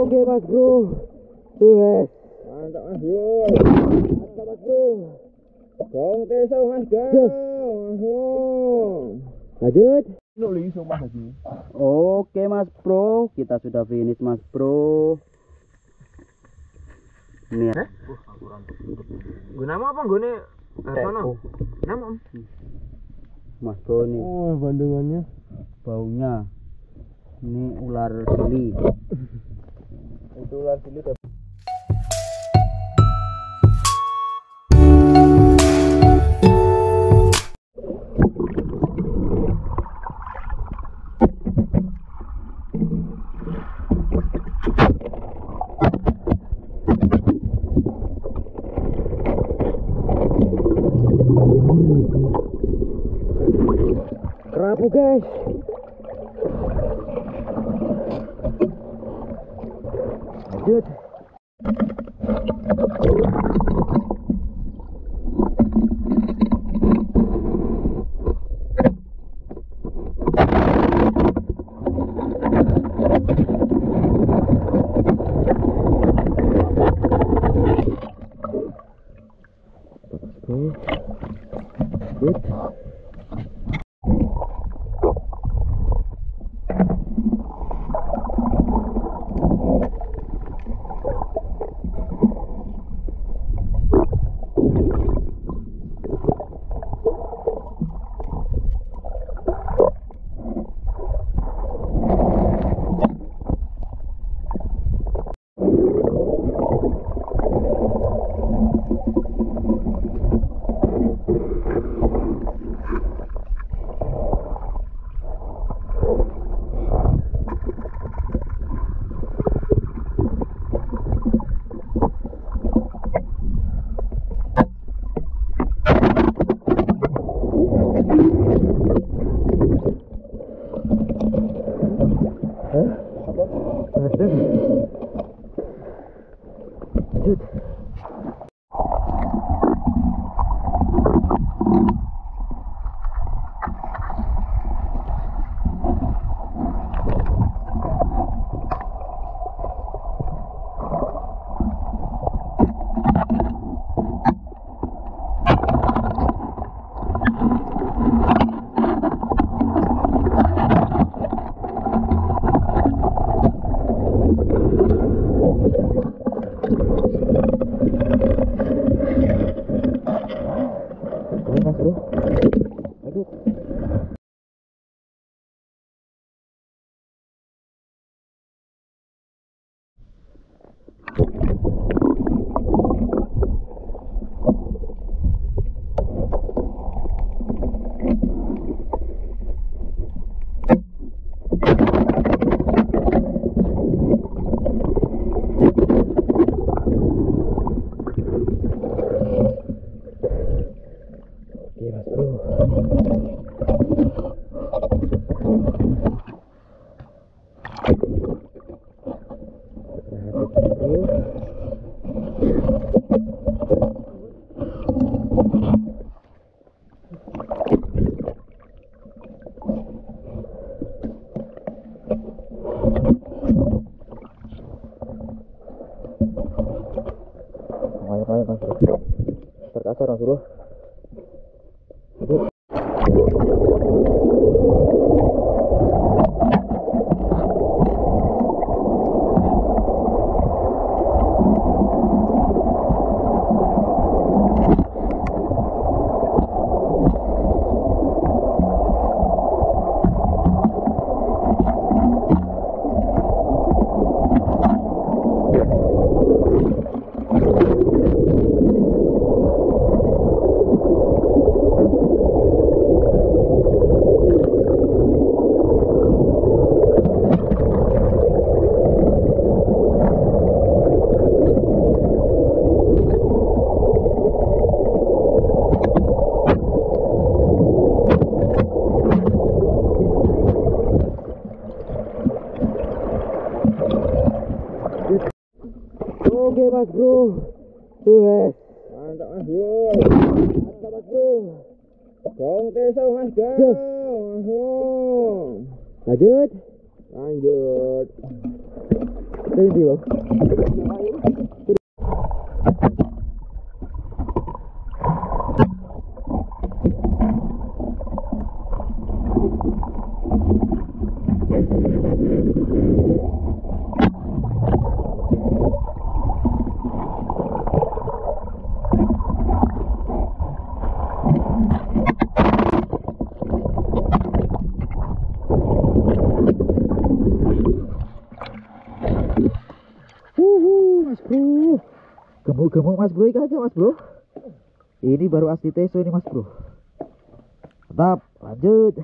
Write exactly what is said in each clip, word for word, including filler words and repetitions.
Oke mas bro. Wes. Mantap mas bro. Mantap mas bro. Gong teso mas gong. Lanjut. Nulis sumpah lagi. Oke mas bro, kita sudah finish mas bro. Ini ya. Gue nama apa gue nih? Apa nama? Mas bro nih. Oh bandingannya. Baunya. Ini ular sili. Itu ular sili. Kerapu guys. Lanjut. Oke. Lanjut. Lanjut. Mas bro. Lanjut. Oke mas bro. Ayo mas bro. Terkasar mas bro. Aduh. Oke mas bro. Wes. Mantap mas bro. Mantap mas bro. Gong teso mas gong. Lanjut. Lanjut. Ini bang. Gemuk-gemuk mas bro, ikan aja mas bro. Ini baru asli teso ini mas bro. Mantap, lanjut.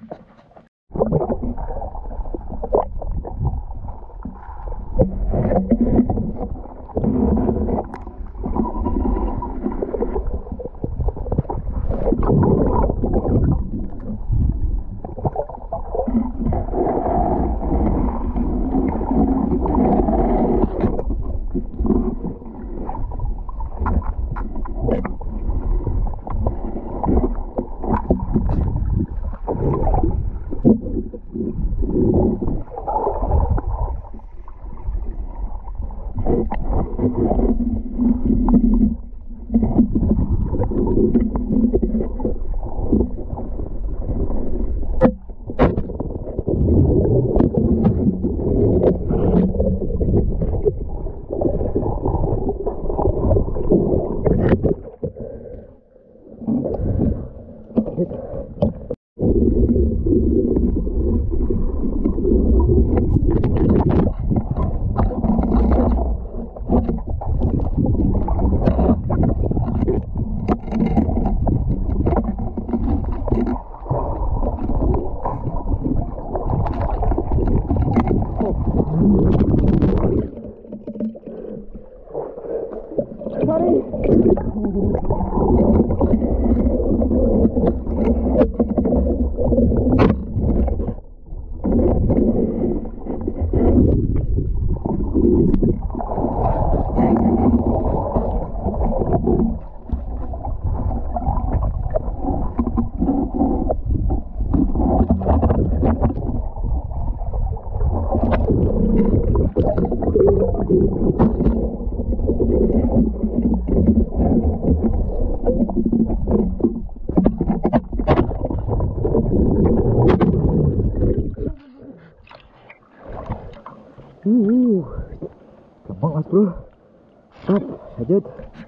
Uh, gampang mas bro. Stop, lanjut.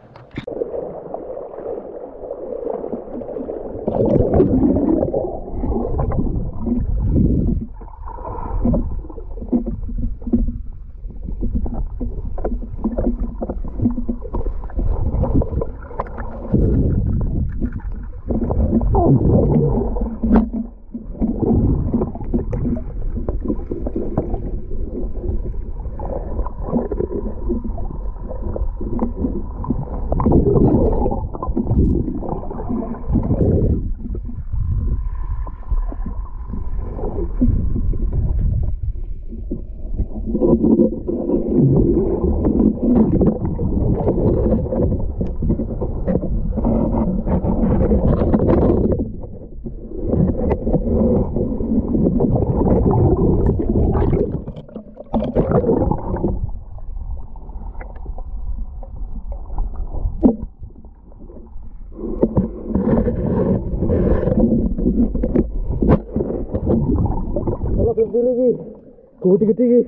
Gede lagi, gede-gede lagi.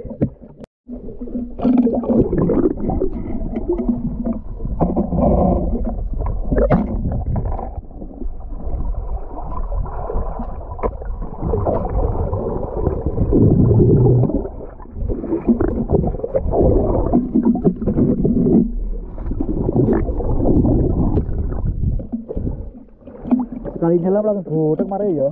Sekali nyelam langsung bodek mare ya.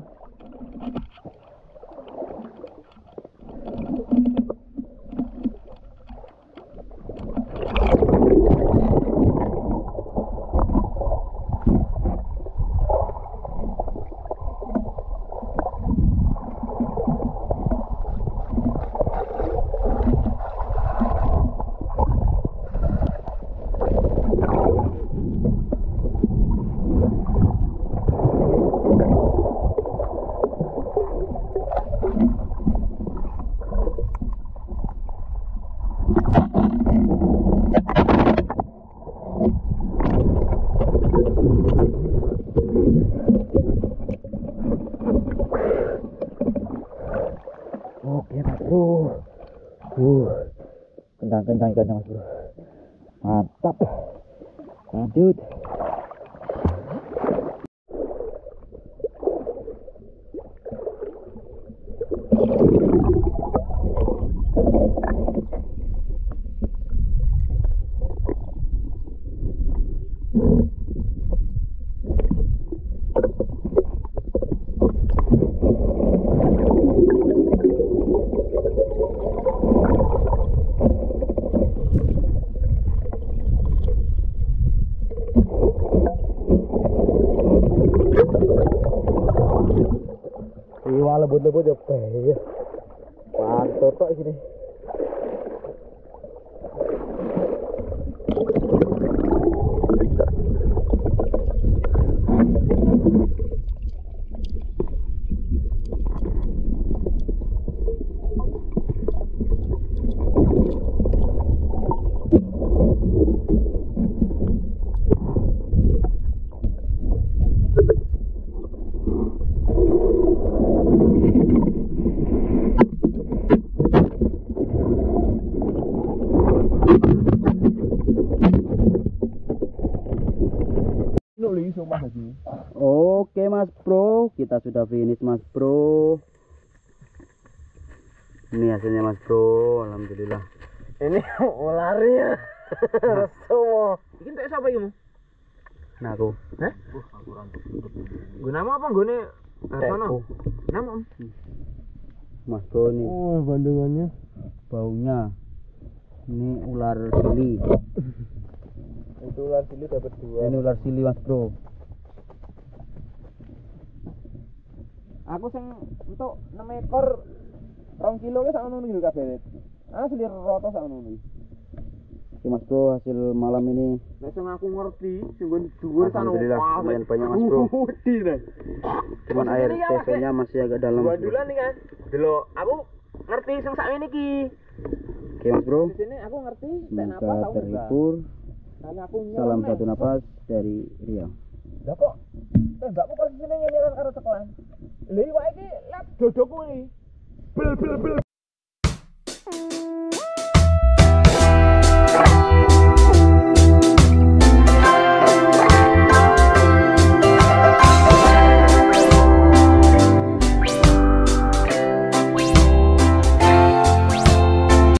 bro. Uh, kencang-kencang ikannya mas bro. Mantap. Lanjut. Iwa lembut-lembut ya, ya. Pantot kok sini. Oke mas bro, kita sudah finish mas bro. Ini hasilnya mas bro, alhamdulillah. Ini ularnya. Semua. Iki entek sapa iki, Mu? Nah aku. Hah? Gue nama apa nggone? Sono. Nama Om. Mas bro nih. Oh, bandungannya. Baunya. Ini ular sili. Itu ular sili dapat dua. Ini ular sili mas bro. Aku sing entuk enam ekor rong kilo ki sak ngono iki lho kabeh. Asli rata sak ngono iki. Oke mas bro, hasil malam ini. Nek sing aku ngerti sing nggon dhuwur sana. Alhamdulillah lumayan banyak mas bro. Wedi ta. Cuman air tesnya masih agak dalam. Bandulan nih kan. Delok, aku ngerti sing sak ngene iki. Oke mas bro. Di sini aku ngerti tek napas Semoga aku terhibur. aku Salam satu napas dari Riau. Lah kok tembakku posisine ngene kan karo sekolah. Lha iki wae iki lihat dodoku iki. Bel bel bel.